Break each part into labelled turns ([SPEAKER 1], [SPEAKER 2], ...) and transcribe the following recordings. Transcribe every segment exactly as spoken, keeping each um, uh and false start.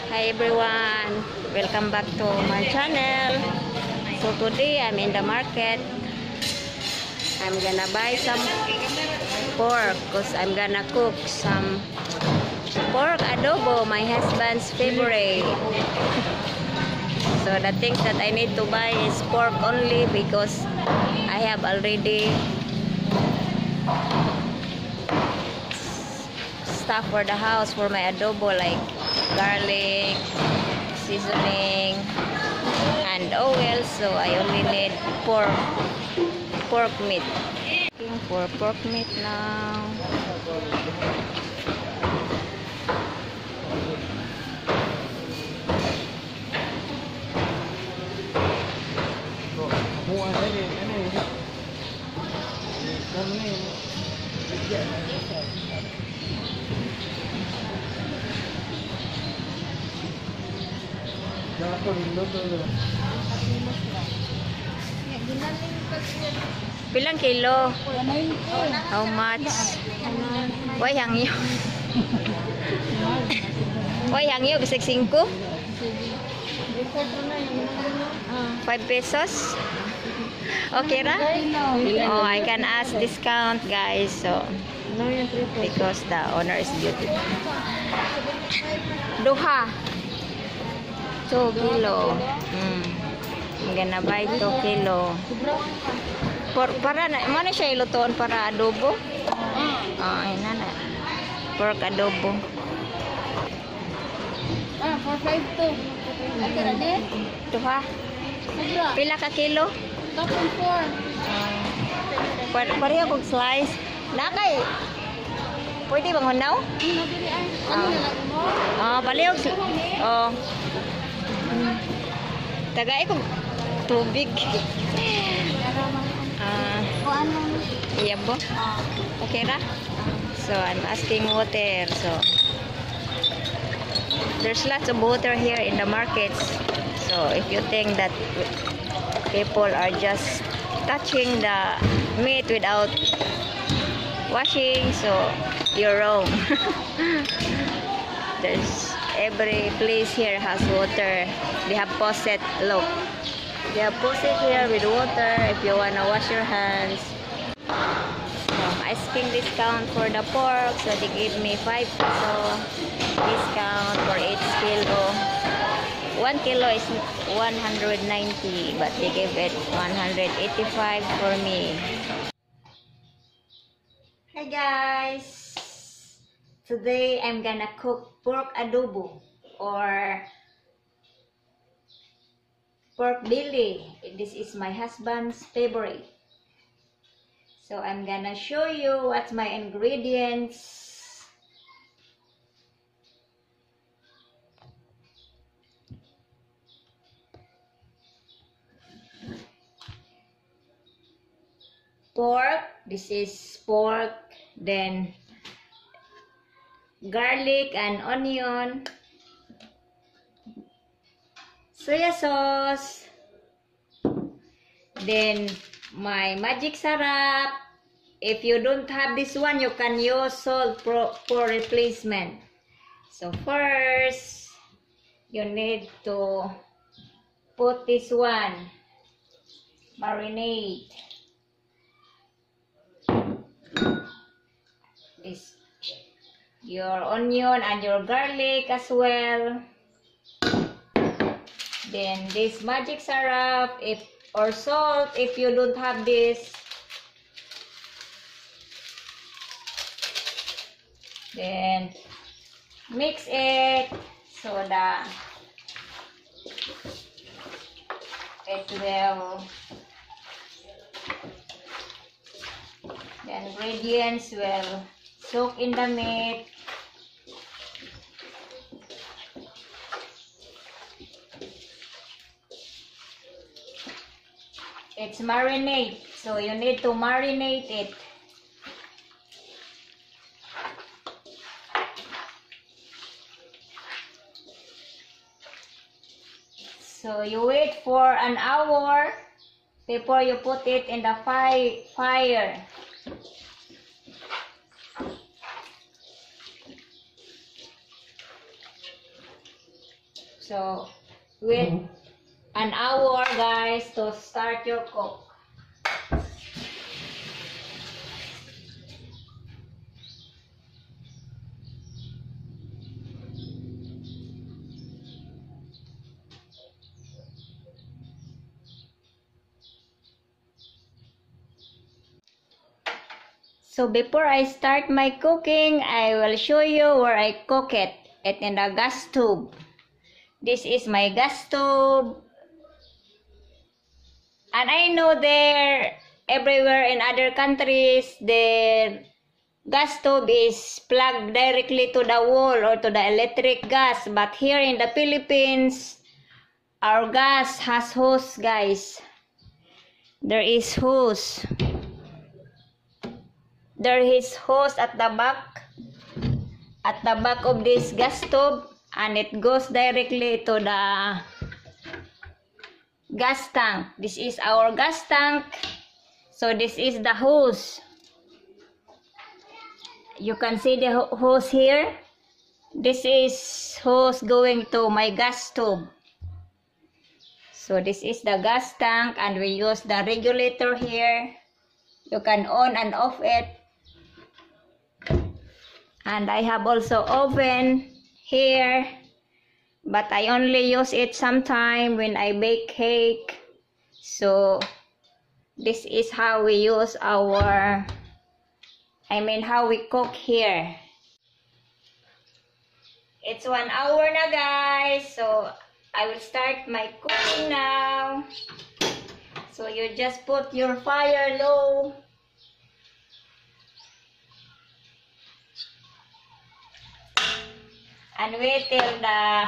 [SPEAKER 1] Hi everyone, welcome back to my channel. So today I'm in the market. I'm gonna buy some pork because I'm gonna cook some pork adobo, my husband's favorite. So the things that I need to buy is pork only because I have already stuff for the house for my adobo, like garlic, seasoning, and oil. So I only need pork pork meat. Looking for pork meat now. Pilang kilo? How much? Why hangyo? Why hangyo? Bisag singko? Five pesos? Okay ra? Oh, I can ask discount, guys. So, because the owner is beautiful. Duha. Two kilo. Mm. I'm gonna buy two kilo. Por, para na, mana siya ilutuan para adobo? Oh, ina na. Pork adobo.
[SPEAKER 2] Ah, for five to. Ate rade?
[SPEAKER 1] Duha.
[SPEAKER 2] Sobra.
[SPEAKER 1] Pila ka kilo?
[SPEAKER 2] Tapon four.
[SPEAKER 1] Par pareho kong slice. Nakay. Pwede bang hunaw?
[SPEAKER 2] Ano dili ay? Ano na lang mo?
[SPEAKER 1] Oh, pareho. Oh. Tagay kong tubig. Ah,
[SPEAKER 2] O ano?
[SPEAKER 1] iya po. Okay ra? So, I'm asking water. So, there's lots of water here in the markets. So, if you think that people are just touching the meat without washing, so you're wrong. There's every place here has water. They have faucet. Look, they have faucet here with water if you wanna wash your hands. So I'm asking discount for the pork, so they give me five peso discount for each kilo. One kilo is one hundred ninety, but they give it one hundred eighty-five for me. Hi guys! Today I'm gonna cook pork adobo or pork belly. This is my husband's favorite. So I'm gonna show you what's my ingredients. Pork, this is pork, then garlic and onion, soya sauce, then my magic sarap. If you don't have this one, you can use salt for, for replacement. So first, you need to put this one, marinate. This your onion and your garlic as well. Then this magic syrup, if or salt if you don't have this. Then mix it so that it will, the ingredients will soak in the meat. It's marinate, so you need to marinate it. So you wait for an hour before you put it in the fi fire. So, wait an hour, guys, to start your cook. So before I start my cooking, I will show you where I cook it. It in the gas stove. This is my gas stove. And I know there, everywhere in other countries, their gas stove is plugged directly to the wall or to the electric gas. But here in the Philippines, our gas has hose, guys. There is hose. There is hose at the back, at the back of this gas stove, and it goes directly to the gas tank. This is our gas tank. So this is the hose. You can see the hose here. This is hose going to my gas stove. So this is the gas tank, and we use the regulator here. You can on and off it. And I have also oven here, but I only use it sometime when I bake cake. So this is how we use our, I mean how we cook here. It's one hour na, guys, so I will start my cooking now. So you just put your fire low. And wait till the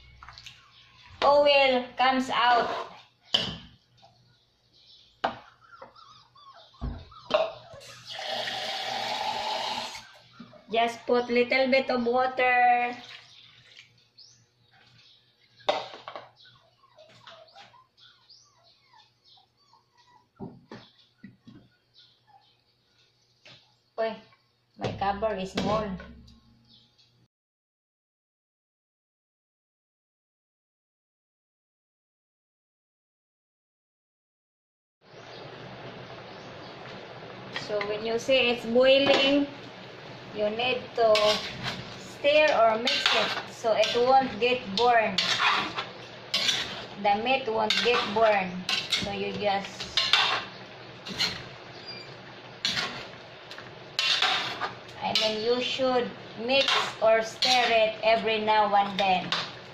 [SPEAKER 1] oil comes out. Just put little bit of water. Uy, my cover is small. So when you see it's boiling, you need to stir or mix it so it won't get burned. The meat won't get burned. So you just I mean you should mix or stir it every now and then.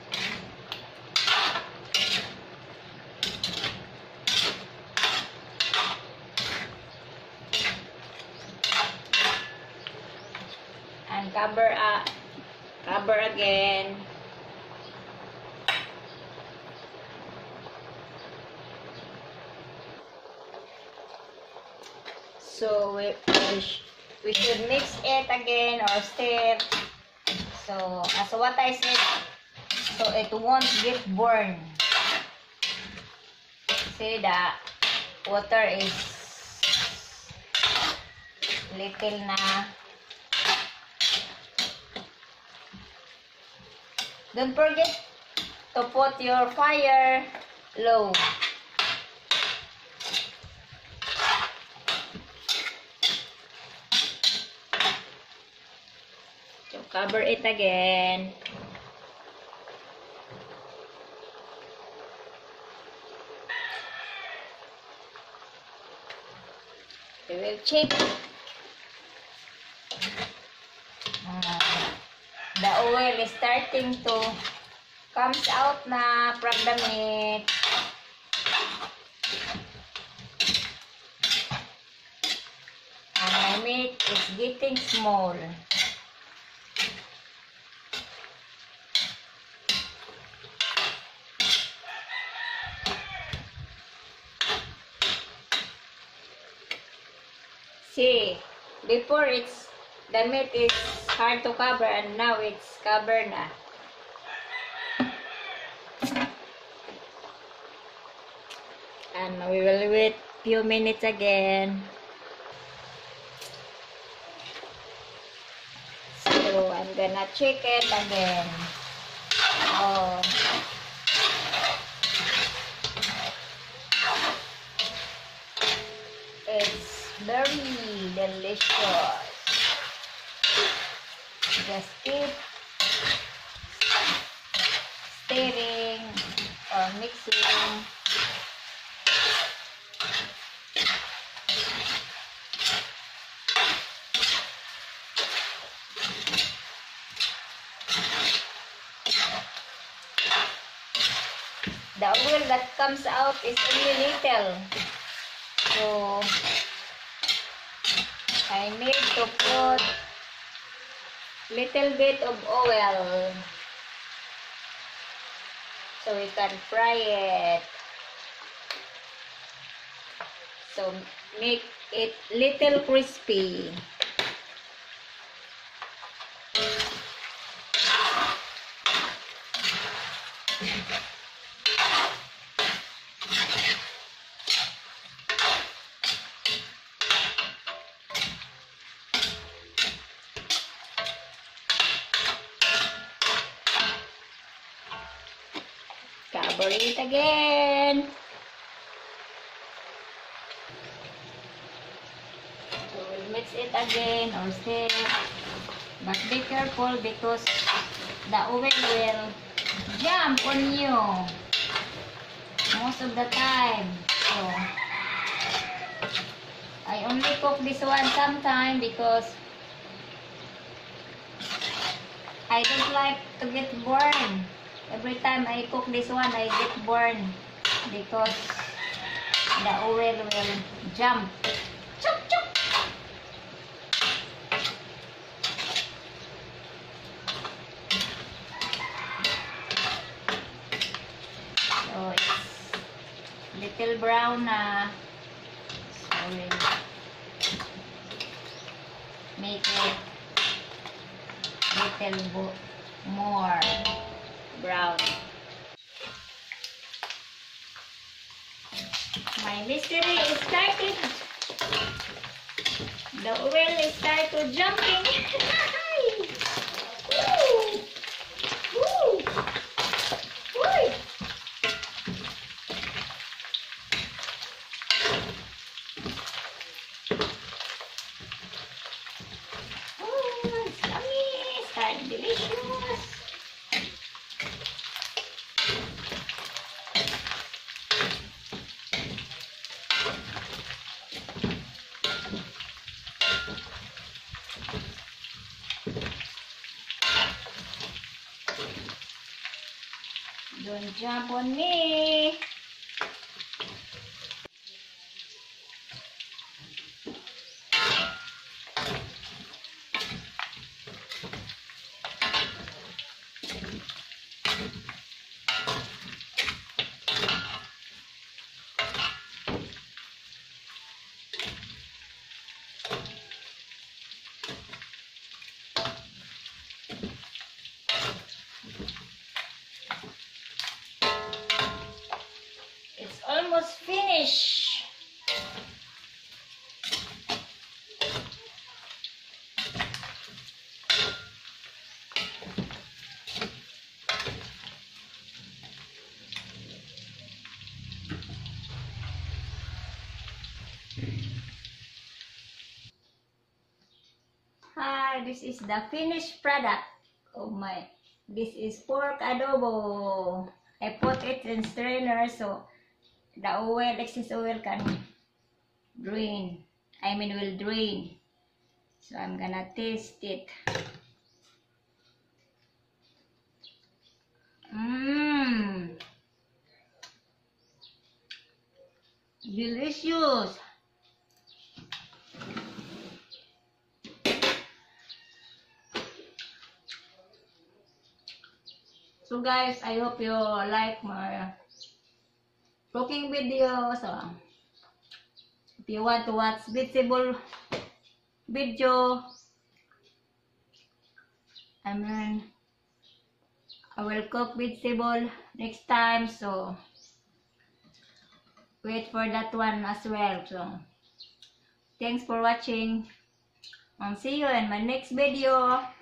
[SPEAKER 1] And cover up, cover again. So we, we, sh we should mix it again or stir. So as what I said, so it won't get burned. See, the water is little na. Don't forget to put your fire low. So cover it again. We will check. Uh, The oil is starting to comes out na from the meat. And my meat is getting small. See, before it's the meat is hard to cover and now it's covered na. And we will wait few minutes again. So I'm gonna check it again. Oh, very delicious. Just keep stirring or mixing. The oil that comes out is only little, so I need to put little bit of oil so we can fry it. So make it little crispy. Cover it again. So we'll mix it again or stir. But be careful because the oil will jump on you most of the time. So I only cook this one sometime because I don't like to get burned. Every time I cook this one, I get burned because the oil will jump. Chup, chup. So it's little brown na. So we'll make it little more brown. My mystery is started. The oil is started jumping. Woo! Woo! Woo! Oh, it's yummy. It's kind of delicious. Don't jump on me. Almost finished. Hi, this is the finished product of my. This is pork adobo. I put it in strainer so the oil, excess oil can drain. I mean will drain. So I'm gonna taste it. Mmm. Delicious. So guys, I hope you like my cooking video. So if you want to watch vegetable video, I mean I will cook vegetable next time, so wait for that one as well. So thanks for watching and see you in my next video.